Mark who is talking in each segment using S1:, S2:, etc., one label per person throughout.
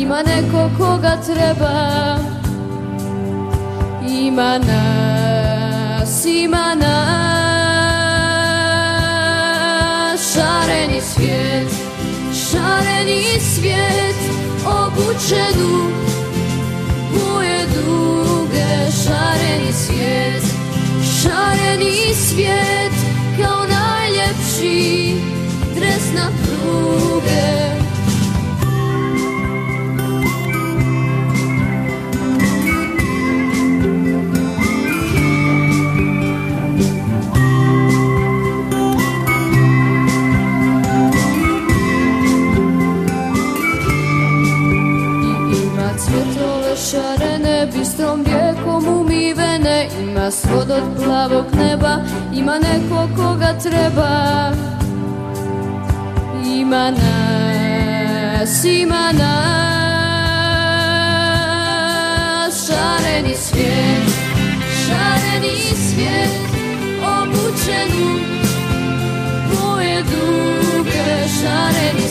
S1: ima neko koga treba. Ima nas, ima nas. Šareni svijet, obučen u boje duge. Šareni svijet, kao najljepši dres na pruge. Cvjetove šarene, bistrom rijekom umivene, ima svod od plavog neba, ima neko koga treba. Ima nas, ima nas. Šareni svijet, obučen u boje duge. Šareni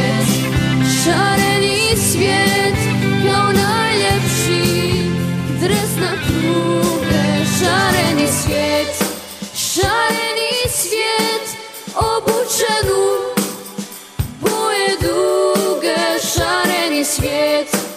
S1: svijet, kao najljepši dres na pruge. Šareni svijet, obučen u boje duge. Šareni svijet.